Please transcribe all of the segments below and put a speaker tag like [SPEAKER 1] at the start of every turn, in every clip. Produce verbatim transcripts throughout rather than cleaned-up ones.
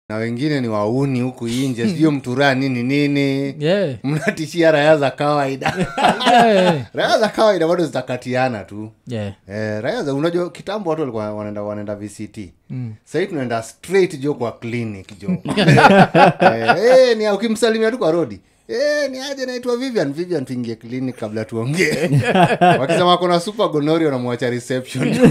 [SPEAKER 1] na wengine ni wauni huku nje sio mtura nini nini
[SPEAKER 2] yeah.
[SPEAKER 1] Mnatishia raia za kawaida yeah. Raia za kawaida bado zitakatiana tu
[SPEAKER 2] yeah.
[SPEAKER 1] Eh, raia za unajua kitambo watu walikuwa wanaenda wanaenda V C T
[SPEAKER 2] mm.
[SPEAKER 1] Sasa hivi tunaenda straight jo kwa clinic jo eh, eh ni ukimsalimia tu kwa rodi eh ni aje naitwa Vivian Vivian tuingie clinic kabla tuongee wakisema kuna super gonorrhea na muacha reception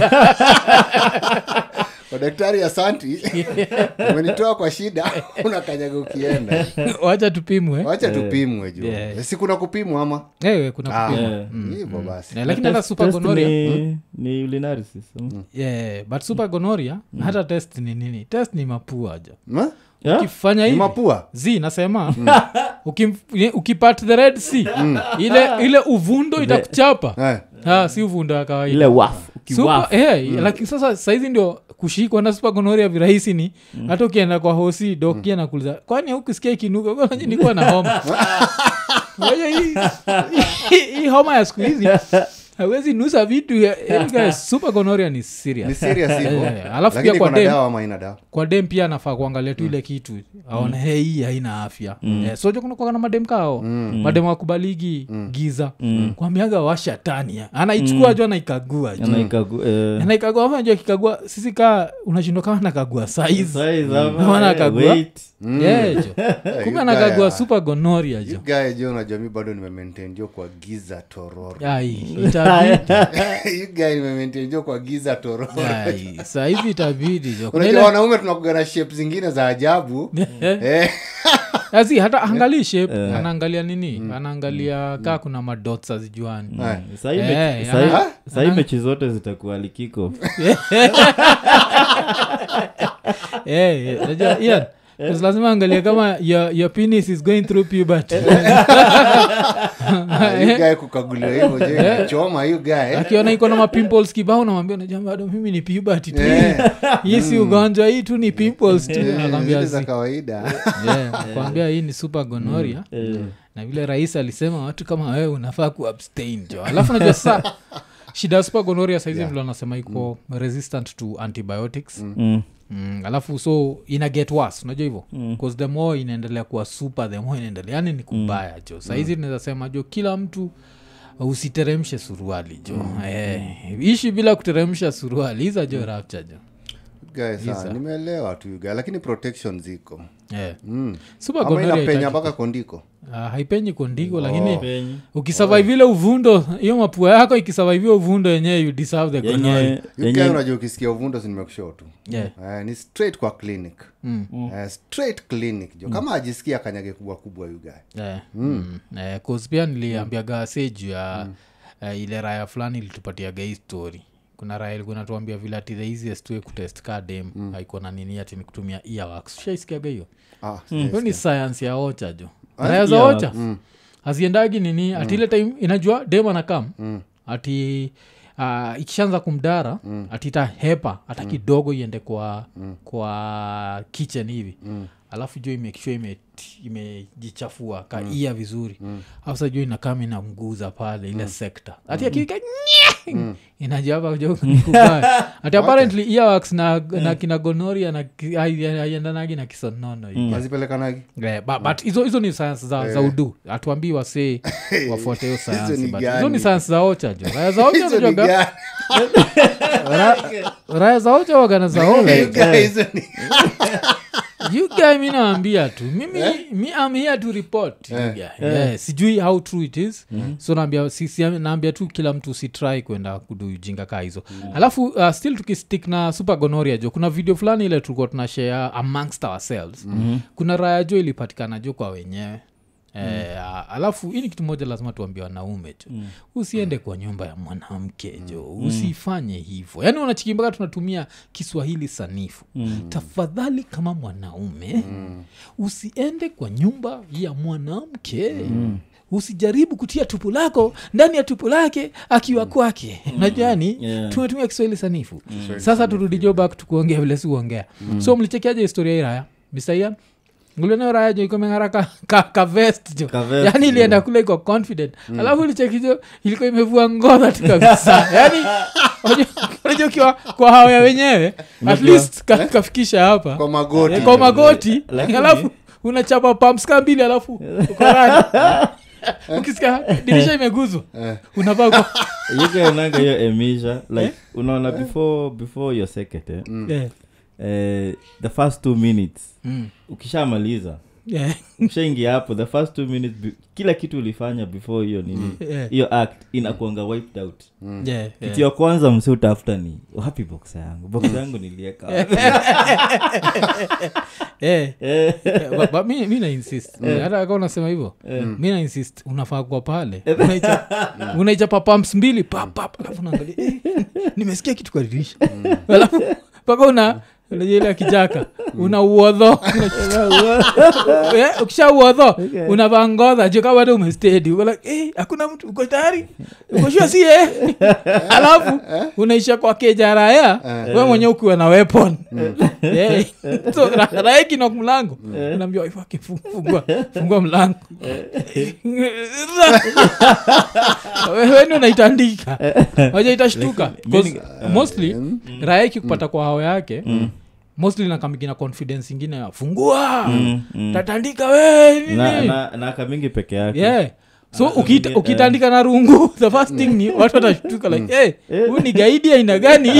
[SPEAKER 1] kwa daktari asanti umenitoa kwa shida unakanyaga ukienda
[SPEAKER 2] wacha tupimwe
[SPEAKER 1] wacha tupimwe jo yeah. Si kuna kupimwa ama
[SPEAKER 2] eh kuna kupimwa
[SPEAKER 1] ah, mm. Hivyo basi
[SPEAKER 2] yeah, lakini hata super gonorrhea
[SPEAKER 3] ni, ni urinary system
[SPEAKER 2] mm. yeah but super gonorrhea mm. hata test ni nini test ni mapua jo
[SPEAKER 1] ma
[SPEAKER 2] yeah? Ukifanya hivi
[SPEAKER 1] mapua
[SPEAKER 2] zi nasema mm. ukim ukipat the red sea mm. ile ile uvundo itakuchapa
[SPEAKER 1] eh
[SPEAKER 2] ah si uvundo ya kawaida
[SPEAKER 3] ile wafu
[SPEAKER 2] super eh mm. Lakini sasa saizi ndio kushikwa na super gonorrhea virahisi ni mm. Hata ukienda kwa hosi doki mm. Anakuuliza kwani hukusikia ikinuka kwa nini nilikuwa na homa wewe hii hii homa ya siku hizi hawezi nusa vitu ya super gonorrhea ni serious
[SPEAKER 1] ni serious hivyo
[SPEAKER 2] yeah. Alafu pia kwa dem
[SPEAKER 1] dawa ama ina dawa
[SPEAKER 2] kwa dem pia anafaa kuangalia tu ile kitu aone hey hii haina afya mm. Yeah, so kuna kwa na madem kao mm. Madem wakubaligi mm. Giza mm. Kwambiaga washatania anaichukua mm. Jo anaikagua
[SPEAKER 3] anaikagua eh.
[SPEAKER 2] Anaikagua hapo ndio kikagua sisi ka unashindwa kama nakagua size
[SPEAKER 3] size
[SPEAKER 2] ama anakagua
[SPEAKER 3] weight
[SPEAKER 2] yeah jo kumbe anakagua super gonorrhea jo
[SPEAKER 1] guy jo na jamii bado nime maintain jo kwa Giza Tororo
[SPEAKER 2] ai itabidi
[SPEAKER 1] you guy nime maintain jo kwa Giza Tororo
[SPEAKER 2] ai sasa hivi itabidi jo
[SPEAKER 1] kuna wanaume tunakugana shape zingine za ajabu eh
[SPEAKER 2] Asi hata angalia shape yeah. Anaangalia nini mm. Anaangalia mm. Kaa kuna madots azijuani
[SPEAKER 3] mm. Sasa hivi eh, sasa sasa hivi mechi zote zitakuwa likiko eh unajua Ian Because lazima angalia kama your, your penis is going through puberty. You
[SPEAKER 1] guy kukagulia hivyo je choma you guy.
[SPEAKER 2] Akiona iko na pimples kibao na mwambia na jamaa bado mimi ni puberty tu. Hii si ugonjwa hii tu ni pimples tu. Nakwambia
[SPEAKER 1] za kawaida.
[SPEAKER 2] Yeah, nakwambia hii ni super gonorrhea. Na vile rais alisema watu kama wewe unafaa ku abstain jo. Alafu unajua sasa shida super gonorrhea saizi yeah. Vile anasema iko mm. resistant to antibiotics. Mm. Mm, alafu so ina get worse unajua hivyo mm. Cause the more inaendelea kuwa super the more inaendelea yani ni kubaya mm. Jo saizi mm. Naweza sema jo kila mtu usiteremshe suruali jo mm. Eh, ishi bila kuteremsha suruali hizo jo rapture jo
[SPEAKER 1] guys ah, nimeelewa tu guys lakini protection ziko
[SPEAKER 2] yeah.
[SPEAKER 1] Mm.
[SPEAKER 2] Super gonorrhea
[SPEAKER 1] inapenya mpaka kondiko
[SPEAKER 2] uh, haipenyi kondiko oh. Lakini ukisurvive ile uvundo hiyo mapua yako ikisurvive uvundo yenyewe you deserve the gonorrhea
[SPEAKER 1] yenyewe unajua ukisikia uvundo si nimekushow tu
[SPEAKER 2] yeah.
[SPEAKER 1] Uh, ni straight kwa clinic
[SPEAKER 2] mm.
[SPEAKER 1] uh, straight clinic jo mm. Kama ajisikia kanyage kubwa kubwa you guy
[SPEAKER 2] yeah. mm. mm. Eh, cause pia niliambia mm. Gasage ya mm. uh, ile raya fulani ilitupatia gay story kuna raya ilikuwa inatuambia vile ati the easiest way kutest cardem mm. Haiko na nini ati ni kutumia earwax shaisikia hiyo ah mm. Hiyo ni science ya ocha jo raya za ocha mm. Haziendagi nini ati ile time inajua dem anakam mm. Ati uh, ikishaanza kumdara mm. Atita hepa hata mm. Kidogo iende kwa mm. Kwa kitchen hivi mm. Alafu jo imekishwa ime imejichafua ka mm. Ia vizuri mm. Hasa jo inakama inamguza pale ile mm. Sector ati mm. Akika mm. Inajaba jo kubaya ati apparently earwax na mm. Na kina gonorrhea na aiendanagi na kisonono hivi
[SPEAKER 1] mazipelekanagi
[SPEAKER 2] yeah, but, but hizo hizo ni science za, hey. Za udu atuambii wase wafuate hiyo science but hizo ni science za ocha jo raya za ocha unajua raya za ocha wagana za ocha
[SPEAKER 1] hizo ni
[SPEAKER 2] you guy mi naambia tu mimi yeah? Mi am here to report yeah. You guy. Yeah. Yeah. Sijui how true it is mm-hmm. So naambia si, si, naambia tu kila mtu si try kwenda kudu jinga kaa hizo mm-hmm. Alafu uh, still tukistick na super gonorrhea jo kuna video fulani ile tulikuwa tunashare amongst ourselves mm-hmm. Kuna raya jo ilipatikana jo kwa wenyewe Mm. Eh, alafu hii ni kitu moja lazima tuambie wanaume jo mm. Usiende kwa nyumba ya mwanamke jo mm. Usifanye hivyo yani unachikimbaka tunatumia Kiswahili sanifu mm. Tafadhali kama mwanaume mm. Usiende kwa nyumba ya mwanamke mm. Usijaribu kutia tupu lako ndani ya tupu lake akiwa kwake mm. Unajua ni yeah. Tunatumia Kiswahili sanifu mm. Sasa turudi jo back tukuongea vile si uongea mm. So mlichekiaje historia hii raya mister Ian ngulene raya jo iko mengara ka, ka, ka vest jo yani ilienda kule iko confident mm. Alafu ilichekijo ilikuwa imevua ngoza tu kabisa yani unajua ukiwa kwa hawa ya wenyewe at least ka, kafikisha hapa
[SPEAKER 1] kwa magoti
[SPEAKER 2] eh, kwa magoti alafu unachapa pumps kama mbili alafu ukarani ukisikia dirisha imeguzwa unavaa kwa
[SPEAKER 4] yuko nanga hiyo emisha like unaona before before your second eh
[SPEAKER 2] mm. yeah.
[SPEAKER 4] eh the first two minutes
[SPEAKER 2] mm.
[SPEAKER 4] ukishamaliza
[SPEAKER 2] yeah.
[SPEAKER 4] ukishaingia hapo the first two minutes be, kila kitu ulifanya before hiyo nini hiyo yeah. act inakuanga wiped out
[SPEAKER 2] mm. yeah, yeah.
[SPEAKER 4] kitu ya kwanza mse utafuta ni happy box yangu box yangu nilieka
[SPEAKER 2] eh eh but mimi mimi na insist hata kama unasema hivyo mimi na insist unafaa kwa pale unaicha unaicha pumps mbili pap pap alafu unaangalia nimesikia kitu kwa dirisha alafu paka una ile kijaka una uodho eh ukisha uodho unavaa ngoza je kama bado umesteady uko like eh hakuna mtu uko tayari uko sure si eh alafu unaisha kwa kejaraya wewe mwenyewe ukiwa na weapon eh so raya kino mlango unaambia wife wake fungua fungua mlango wewe ndio unaitandika waje itashtuka because mostly raya kikupata kwa hao yake mostly nakamigina confidence ingine ya fungua mm, mm. tatandika we nini
[SPEAKER 4] na na, na kamingi peke yake
[SPEAKER 2] yeah so ukita, ukitandika na rungu the first thing ni watu watashtuka like eh hey, huyu ni gaidi aina gani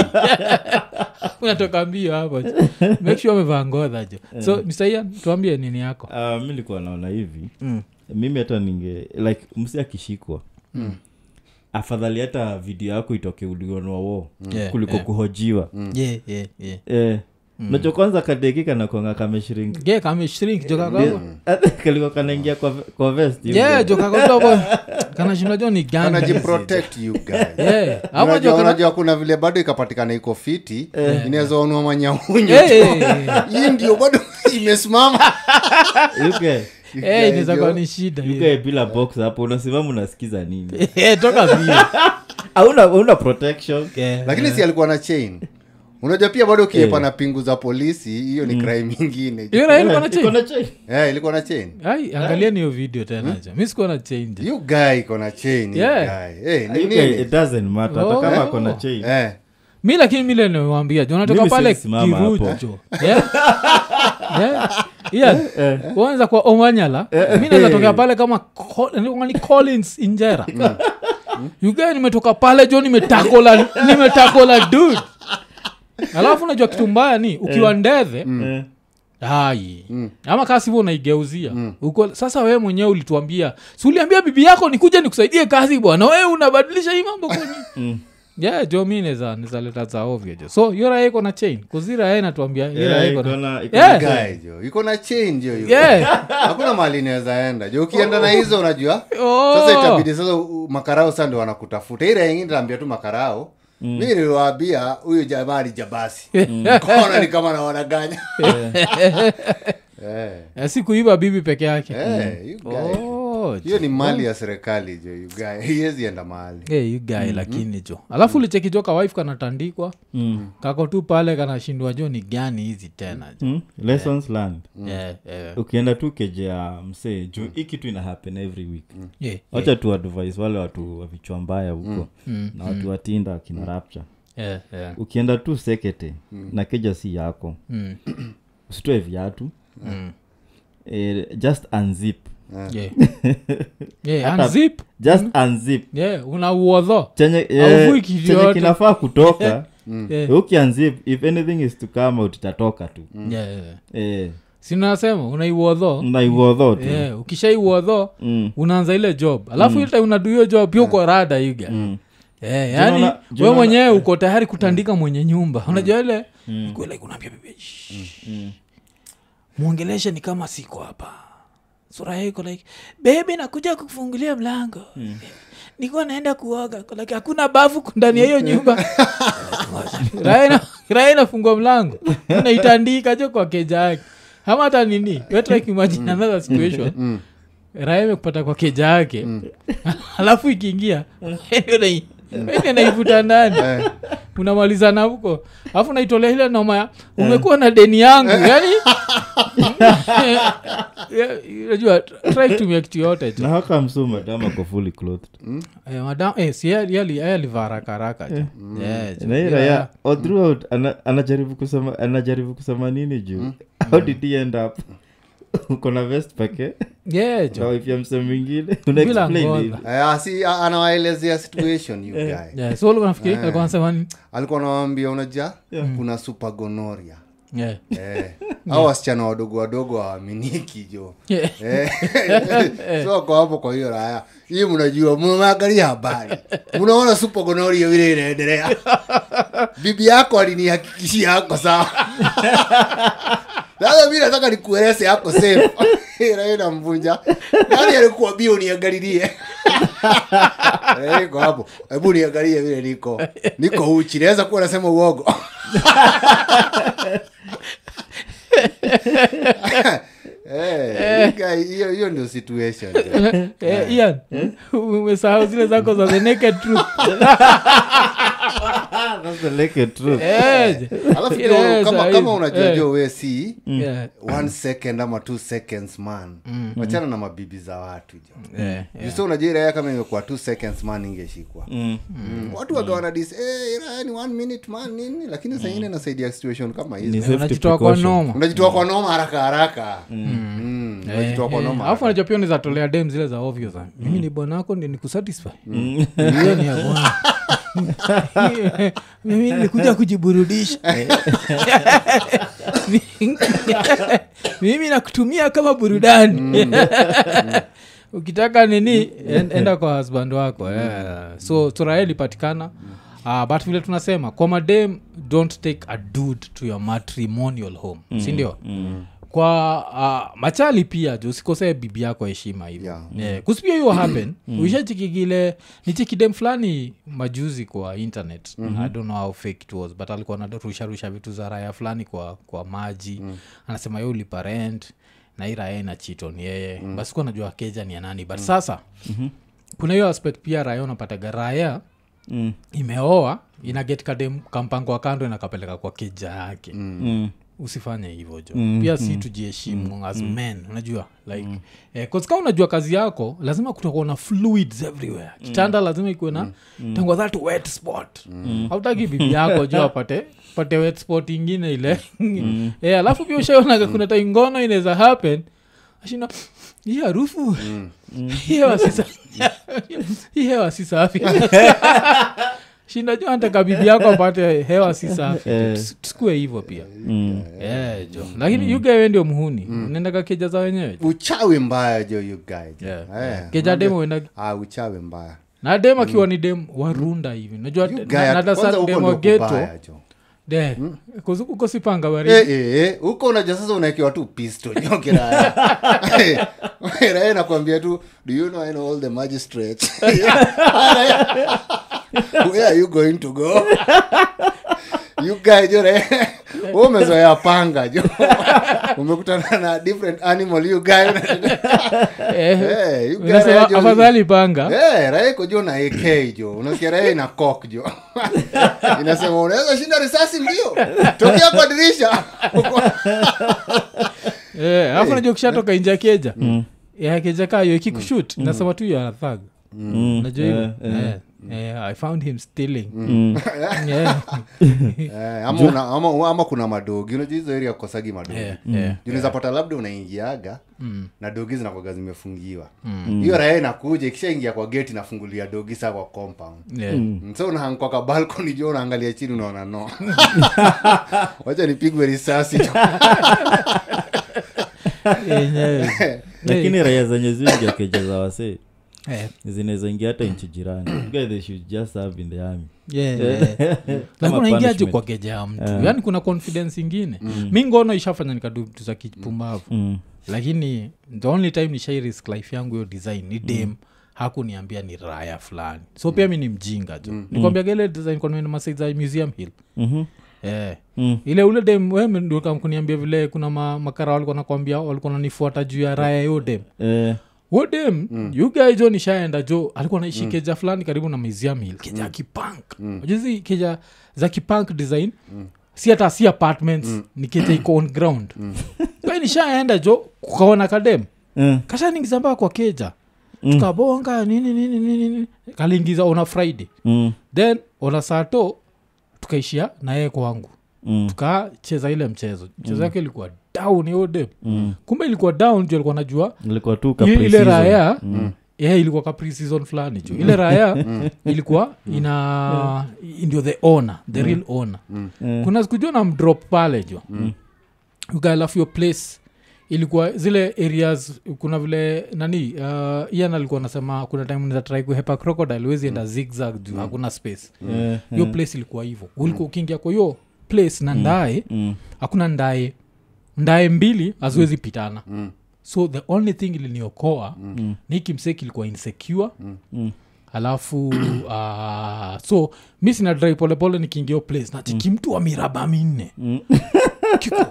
[SPEAKER 2] unatoka mbio hapo make sure umevaa ngoza je so Mister Ian tuambie nini yako
[SPEAKER 4] uh, mimi nilikuwa naona hivi mm. mimi hata ninge like msi akishikwa mm. afadhali hata video yako itoke ulionwa wao yeah, kuliko yeah. kuhojiwa
[SPEAKER 2] mm. yeah yeah yeah
[SPEAKER 4] eh Mm. Nacho kwanza kadekika na kuanga kama shrink.
[SPEAKER 2] Yeah, kama shrink joka kwa.
[SPEAKER 4] Kaliko kanaingia kwa kwa vest.
[SPEAKER 2] Yeah, joka kwa hapo. Kana shina John ni gang.
[SPEAKER 1] Kana ji protect you guys.
[SPEAKER 2] Yeah.
[SPEAKER 1] Hapo joka unajua kuna vile bado ikapatikana iko fiti, yeah. Inaweza onwa manyaunyo.
[SPEAKER 2] Yeah.
[SPEAKER 1] Hii ndio bado imesimama.
[SPEAKER 4] Okay.
[SPEAKER 2] Eh, inaweza kuwa ni shida.
[SPEAKER 4] Yuko bila box hapo unasimama unasikiza nini?
[SPEAKER 2] Eh, toka vile.
[SPEAKER 4] Hauna una protection.
[SPEAKER 1] Yeah. Lakini si alikuwa na chain. Unajua pia bado kiepa na pingu za polisi hiyo ni mm. crime nyingine.
[SPEAKER 2] Hiyo na ilikuwa na chain.
[SPEAKER 4] Iko na chain.
[SPEAKER 1] Eh, ilikuwa na chain.
[SPEAKER 2] Ai, angalia hiyo video tena acha. Mimi sikuwa na chain.
[SPEAKER 1] You guy iko na chain,
[SPEAKER 2] yeah.
[SPEAKER 1] guy. Eh, hey, nini?
[SPEAKER 4] It doesn't matter hata kama iko na chain.
[SPEAKER 1] Eh.
[SPEAKER 2] Mimi lakini mimi nimemwambia jo natoka pale Kirujo. Yeah. Yeah. Yeah. Kwanza kwa Omanyala, mimi naweza toka pale kama ni Collins Injera. You guy nimetoka pale jo nimetakola nimetakola dude. Alafu unajua kitu mbaya ni ukiwa ndethe mm. hai mm. ama kasi hivyo unaigeuzia mm. uko sasa wewe mwenyewe ulituambia si uliambia bibi yako nikuje nikusaidie kazi bwana wewe unabadilisha hii mambo kwa nini mm. yeah jo mimi neza nizaleta za ovyo jo so yora yako na chain kuzira yeye anatuambia yora yako na
[SPEAKER 1] yeah guy jo iko na chain jo yuko yeah hakuna mahali inaweza enda jo ukienda na hizo unajua oh. Sasa itabidi sasa makarao sasa ndio wanakutafuta ile nyingine naambia tu makarao Mm. Mimi niliwaambia huyu jamaa ni jabasi. Kona ni kama nawanaganya.
[SPEAKER 2] Eh. Eh, si kuiba bibi peke yake.
[SPEAKER 1] Eh, you guy. Oh, hiyo ni mali ya serikali jo, you guy. Hiezi enda mahali.
[SPEAKER 2] Eh, hey, you guy mm-hmm. lakini jo. Alafu ulicheki joka wife kanatandikwa. Mm. Kako tu pale kanashindwa jo ni gani hizi tena jo.
[SPEAKER 4] Mm. Lessons learned.
[SPEAKER 2] Mm. Yeah, yeah.
[SPEAKER 4] Ukienda tu kejea msee jo hiki kitu ina happen every week. Mm.
[SPEAKER 2] Yeah.
[SPEAKER 4] Acha yeah. tu advise wale watu wa vichwa mbaya huko mm. na watu wa Tinder kina mm. Rapture.
[SPEAKER 2] Yeah, yeah.
[SPEAKER 4] Ukienda tu sekete mm. na keja si yako. Mm. Usitoe viatu. Mm. Eh, just unzip.
[SPEAKER 2] Yeah. Yeah, unzip.
[SPEAKER 4] Just mm. unzip.
[SPEAKER 2] Yeah, una uodho.
[SPEAKER 4] Chenye eh, chenye kinafaa kutoka. mm. yeah. Uki unzip if anything is to come out itatoka tu.
[SPEAKER 2] Mm. Yeah, yeah.
[SPEAKER 4] Eh.
[SPEAKER 2] Sinasema unaiuodho.
[SPEAKER 4] Unaiuodho tu.
[SPEAKER 2] Yeah, ukishaiuodho mm. unaanza ile job. Alafu mm. ile unadu hiyo job pia uko rada higa. Mm. Eh, yani wewe mwenyewe uko tayari kutandika mm. mwenye nyumba. Mm. Unajua ile mm. uko like unaambia bibi. Mm. Muongelesha ni kama siko hapa. Sura yako like baby nakuja kukufungulia mlango. Mm. Niko naenda kuoga. Like hakuna bafu ndani ya hiyo nyumba. Raina Raina fungua mlango. Unaitandika jo kwa keja yake. Hama hata nini? We try to imagine another situation. Mm. Raime kupata kwa keja yake. Mm. Alafu ikiingia, ene naivuta ndani unamalizana huko alafu naitolea ile noma ya umekuwa na deni yangu yani unajua try to make kitu yote
[SPEAKER 4] na haka mso madam ako fully clothed
[SPEAKER 2] eh madam eh si yali alivara karaka tu yes
[SPEAKER 4] na ila ya all throughout ana- anajaribu kusema anajaribu kusema nini juu how did he end up uko na vest pake
[SPEAKER 2] yeah
[SPEAKER 4] na wife ya mse mwingine una explain
[SPEAKER 2] ngoja.
[SPEAKER 4] hivi
[SPEAKER 1] Eh, si a- anawaelezea situation you guy
[SPEAKER 2] yeah so ulikuwa nafikiri alikuwa anasema ni
[SPEAKER 1] alikuwa anawaambia unaja kuna super gonorrhea
[SPEAKER 2] yeah
[SPEAKER 1] eh au wasichana wadogo wadogo hawaaminiki jo
[SPEAKER 2] yeah
[SPEAKER 1] eh so kwa hapo kwa hiyo raya hii mnajua mnaangalia habari mnaona super gonorrhea vile inaendelea bibi yako alinihakikishia yako sawa sasa mimi nataka nikueleze yako safe ila na mvunja nani alikuwa bio niangalilie eh kwa hapo hebu niangalie vile niko niko uchi naweza kuwa nasema uongo eh guy hiyo hiyo ndio situation
[SPEAKER 2] eh Ian umesahau zile zako za the naked truth
[SPEAKER 4] that's the naked truth
[SPEAKER 2] eh
[SPEAKER 1] alafu
[SPEAKER 2] Yes,
[SPEAKER 1] jo, kama
[SPEAKER 2] I-
[SPEAKER 1] kama unajua
[SPEAKER 2] eh.
[SPEAKER 1] jo wewe si
[SPEAKER 2] yeah
[SPEAKER 1] one second ama two seconds man wachana na mabibi za watu jo
[SPEAKER 2] yeah
[SPEAKER 1] Justo unajua ile kama imekuwa two seconds man ingeshikwa.
[SPEAKER 4] mm.
[SPEAKER 1] Mm. Watu wagawana dis eh ila ni one minute man nini lakini sasa ingine inasaidia situation kama
[SPEAKER 4] Ni
[SPEAKER 1] hizi.
[SPEAKER 4] safety
[SPEAKER 2] unajitoa kwa
[SPEAKER 4] precaution.
[SPEAKER 2] noma
[SPEAKER 1] Unajitoa kwa noma haraka haraka. Mm. Unajitoa kwa noma.
[SPEAKER 2] alafu unajua pia unaweza tolea dem zile za ovyo sana mimi ni bwana wako ndio nikusatisfy hiyo ni ya bwana mimi nilikuja kujiburudisha mimi nakutumia kama burudani ukitaka nini en- enda kwa husband wako yeah. so turaha ilipatikana uh, but vile tunasema kwa madem don't take a dude to your matrimonial home mm. sindio mm. kwa uh, machali pia jo usikosee bibi yako heshima hivyo
[SPEAKER 1] Yeah.
[SPEAKER 2] yeah. kusipia hiyo happen uishachikigile nichikidem fulani majuzi kwa internet mm-hmm. I don't know how fake it was but alikuwa anarusharusha vitu za raya fulani kwa kwa maji mm. anasema yo ulipa rent na hii raya ina chiton yeye mm. basi kuwa najua keja ni ya nani but mm. sasa mm-hmm. kuna hiyo aspect pia raya unapataga raya mm. imeoa inaget kadem kampango wa kando inakapeleka kwa keja yake mm.
[SPEAKER 4] Mm.
[SPEAKER 2] usifanye hivyo jo
[SPEAKER 4] Mm,
[SPEAKER 2] pia si tujiheshimu mm, as mm. men unajua like mm. eh, kama unajua kazi yako lazima kutakuwa na fluids everywhere kitanda lazima ikuwe na mm. tangwa that wet spot mm. hautaki bibi yako jo apate pate wet spot ingine ile mm. eh, alafu pia ushaona kuna time ngono inaweza happen ashina hii harufu mm. hii hewa si safi hii hewa si safi shinajua nataka bibi yako apate hewa si safi tusikue hivyo pia
[SPEAKER 4] Mm.
[SPEAKER 2] yeah, jo lakini you guy ndio muhuni unaendaga keja za wenyewe
[SPEAKER 1] Uchawi mbaya jo you guy.
[SPEAKER 2] yeah.
[SPEAKER 1] Eh.
[SPEAKER 2] keja demo uenda
[SPEAKER 1] Ah uchawi mbaya.
[SPEAKER 2] na dem akiwa ni dem warunda hivi najua
[SPEAKER 1] You guy
[SPEAKER 2] na- na
[SPEAKER 1] kwanza
[SPEAKER 2] dasa
[SPEAKER 1] huko
[SPEAKER 2] dem
[SPEAKER 1] ndio
[SPEAKER 2] wa geto
[SPEAKER 1] kubaya jo.
[SPEAKER 2] de kuzuko sipanga bari
[SPEAKER 1] Eh eh huko unajua sasa unaekewa tu pistol jo kiraya. Raya nakwambia tu do you know I know all the magistrates. Where are you going to go? You guys jo wewe umezoea panga jo. Umekutana na different animal you guys. Eh you guys
[SPEAKER 2] unasema
[SPEAKER 1] jo.
[SPEAKER 2] afadhali panga
[SPEAKER 1] Eh, raha iko jo na A K jo. Unasikia raha ina cock jo. Inasema unaweza shinda risasi ndio. Tokea kwa dirisha.
[SPEAKER 2] eh alafu unajua kishatoka nje ya keja ya keja kayo ikikushoot nasema tu ya thug unajua hivyo eh eh I found him stealing yeah
[SPEAKER 1] Eh, ama, una, ama, ama kuna madogi unajua hizo area kosagi madogi
[SPEAKER 2] yeah yeah
[SPEAKER 1] unaweza pata labda unaingiaga mm. na dogi zinakuwaga zimefungiwa hiyo mm. raha inakuja ikishaingia kwa gate inafungulia dogi saa kwa compound
[SPEAKER 2] yeah
[SPEAKER 1] mm. so unahang kwa balcony jo unaangalia chini unaona no wacha nipigwe risasi
[SPEAKER 2] yenyewe
[SPEAKER 4] lakini raya zenye zingia keja za wasee
[SPEAKER 2] eh
[SPEAKER 4] zinaweza ingia hata nchi jirani You guys, they should just serve in the army
[SPEAKER 2] yeah, yeah. Lakini unaingiaje
[SPEAKER 4] punishment.
[SPEAKER 2] kwa geja ya mtu yaani kuna confidence ingine mi ngono ishafanya nikadu vitu za kipumbavu
[SPEAKER 4] Mm.
[SPEAKER 2] lakini the only time nishai risk life yangu hiyo design ni dem hakuniambia ni raya fulani so pia mi ni mjinga jo mm. nikwambia gele design kwa nini masaid za museum hill
[SPEAKER 4] Mhm.
[SPEAKER 2] eh
[SPEAKER 4] Mm.
[SPEAKER 2] ile ule dem wewe ndio kama kuniambia vile kuna ma, makara walikuwa nakwambia walikuwa nanifuata juu ya raya hiyo dem
[SPEAKER 4] Eh,
[SPEAKER 2] wodem mm. you guys jo nishaenda jo alikuwa naishi mm. keja fulani karibu na museum hill keja mm. kipunk mm. ujuzi keja za kipunk design mm. si hata si apartments mm. ni keja iko on ground mm. kwa nishaenda jo kukaona kadem mm. kasha ningisamba kwa keja mm. tukabonga nini nini nini kalingiza on a Friday mm. then on a Saturday tukaishia na yeye kwangu mm. tukacheza ile mchezo mchezo yake mm. ilikuwa down yote mm. kumbe ilikuwa down jo alikuwa anajua
[SPEAKER 4] ilikuwa tu ka pre
[SPEAKER 2] ile raya mm. yeah ilikuwa ka pre season fulani jo ile raya ilikuwa ina ndio the owner the mm. real owner mm. kuna sikujua na mdrop pale jo mm. you guys love your place ilikuwa zile areas kuna vile nani uh, Ian alikuwa anasema kuna time unaweza try kuhepa crocodile wezi enda mm. zigzag juu mm. hakuna space hiyo yeah, yeah. place ilikuwa hivyo ulikuwa ukiingia kwa hiyo place na ndae mm. hakuna ndae ndae mbili haziwezi pitana mm. so the only thing iliniokoa mm. ni kimseki ilikuwa insecure mm. alafu uh, so mi sina dry pole pole nikiingia place na chiki mtu wa miraba minne mm. kiko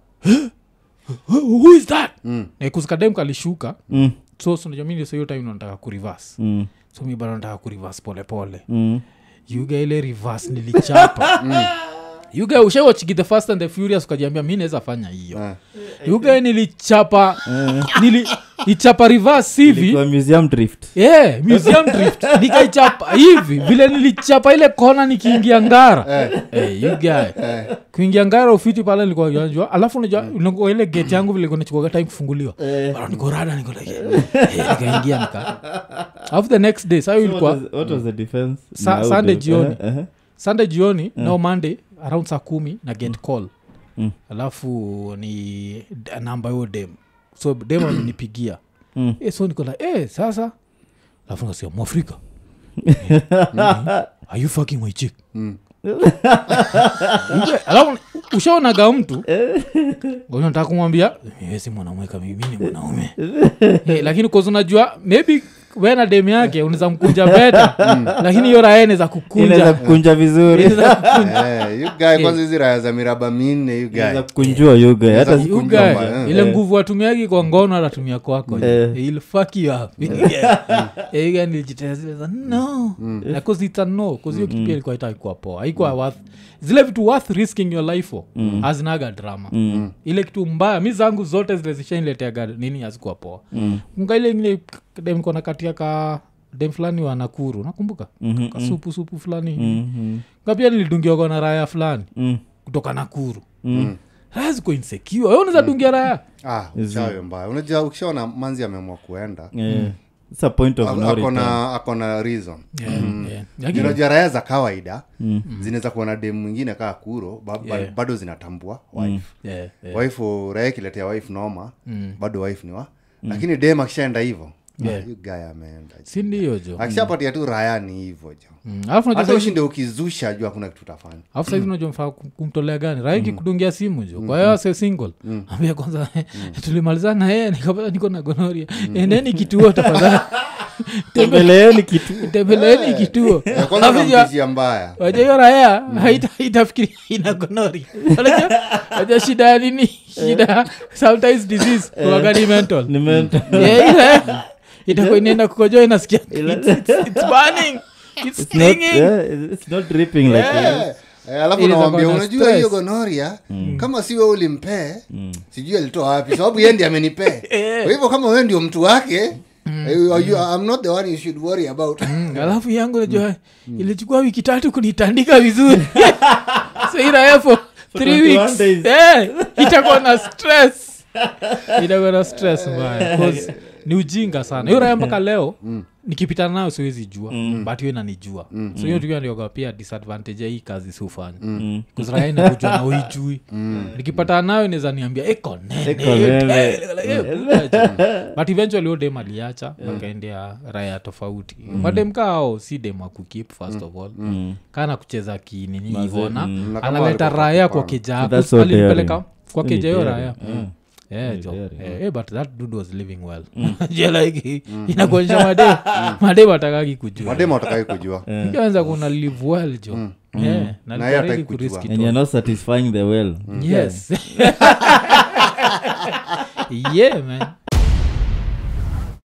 [SPEAKER 2] who is that mm. na kusikadem kalishuka mm. so so najua mimi hiyo time nataka ku reverse mm. so mimi bado nataka ku reverse pole pole mm. you guys ile reverse nilichapa mm. you guys ushawa chiki the fast and the furious ukajiambia mimi naweza fanya hiyo uh. you guys nilichapa uh. nili ichapa reverse hivi
[SPEAKER 4] kwa museum drift
[SPEAKER 2] yeah museum drift nikaichapa hivi vile nilichapa ile kona nikiingia ngara eh hey, you guys eh. kuingia ngara ufiti pale nilikuwa unajua alafu unajua mm. ile gate yangu vile kuna chukua time kufunguliwa eh. bado niko rada niko like eh nikaingia nika after the next day sasa ilikuwa
[SPEAKER 4] what, what was the defense
[SPEAKER 2] Sa- Sunday jioni uh, uh-huh. Sunday jioni uh. no Monday around saa kumi na get call mm. alafu ni namba yo dem so demo nipigia mm. eh so niko like eh sasa alafu nasema Mwafrika are you fucking my chick mm. alafu ushaonaga mtu ngoja nataka kumwambia mimi si mwanaume kama mimi ni mwanaume eh lakini kwa unajua maybe wena dem yake unaweza mkunja better lakini hiyo raya inaweza kukunja
[SPEAKER 4] inaweza kukunja vizuri
[SPEAKER 1] eh you guy kwanza hizi raya za miraba minne you guy
[SPEAKER 4] inaweza kukunjua you guy hata
[SPEAKER 2] you guy ile nguvu atumiagi kwa ngono anatumia kwako ile fuck you up eh you guy nijiteza no na cause it's a no cause hiyo kitu ilikuwa itakuwa poa haikuwa worth zile vitu worth risking your life for hazinaga drama ile kitu mbaya mimi zangu zote zile zishaniletea nini hazikuwa poa ungaile ile dem kona katia ka dem fulani wa Nakuru nakumbuka mm-hmm, ka supu supu fulani mm-hmm. ngapia nilidungia kwa na raya fulani mm. kutoka Nakuru mm. raya ziko insecure wewe unaweza mm. dungia raya
[SPEAKER 1] ah uchawi mbaya unajua ukishaona manzi ameamua kuenda
[SPEAKER 4] yeah. mm. it's a point of no return
[SPEAKER 1] akona akona reason yeah, mm. yeah. unajua raya za kawaida mm. zinaweza kuwa na dem mwingine kaa kuro ba, yeah. bado zinatambua wife mm. yeah, yeah. wife raya kiletea wife noma mm. bado wife ni wa mm. lakini dem akishaenda hivyo yeah. you guy ameenda
[SPEAKER 2] si ndio jo
[SPEAKER 1] akishapatia tu rayani hivyo jo
[SPEAKER 2] mm. alafu
[SPEAKER 1] unajua hata ushinde ukizusha jua kuna kitu utafanya
[SPEAKER 2] alafu sasa unajua mfaa kumtolea gani raiki mm. kudungia simu jo kwa hiyo ase single mm. ambia kwanza mm. tulimalizana yeye nikapata niko na gonorrhea mm. endeni kituo tafadhali
[SPEAKER 4] tembeleeni kituo
[SPEAKER 2] tembeleeni kituo
[SPEAKER 1] kwanza namtishia mbaya
[SPEAKER 2] waje hiyo raya haita itafikiri ina gonorrhea unajua waje shida nini shida sometimes disease kwa gani mental
[SPEAKER 4] ni mental
[SPEAKER 2] yeah itakuwa inaenda kukojoa inasikia it's, it's, it's burning it's, it's stinging
[SPEAKER 4] not, yeah, it's not dripping like
[SPEAKER 1] yeah. Eh, alafu naambia unajua hiyo gonorrhea mm. kama si wewe ulimpe mm. sijui alitoa wapi sababu yeye ndiye amenipe kwa hivyo kama wewe ndio mtu wake mm. you, you, I'm not the one you should worry about
[SPEAKER 2] mm. alafu yangu unajua mm. ilichukua wiki tatu kunitandika vizuri so ila hapo three weeks eh itakuwa na stress itakuwa na stress mbaya cause ni ujinga sana hiyo raya mpaka leo mm. nikipitana nayo siwezi jua mm. but hiyo inanijua mm. so hiyo tukio ndio pia disadvantage ya hii kazi siufanya mm. cause raya inakujua na uijui mm. nikipatana nayo inaweza niambia eko nene but eventually hiyo dem aliacha wakaendea raya tofauti mm. but dem kao si dem wa kukeep first of all mm. kana kucheza kinini hivona mm. analeta raya kwa keja hapo alipeleka kwa keja hiyo raya mm. yeah, jo. Yeah, yeah. Yeah, but that dude was living well je like inakuonyesha made made watakaki kujua
[SPEAKER 1] made watakaki kujua
[SPEAKER 2] ikianza kuna live well jo mm. yeah
[SPEAKER 1] na na yeye kujua
[SPEAKER 4] and you're not satisfying the well
[SPEAKER 2] yes yeah man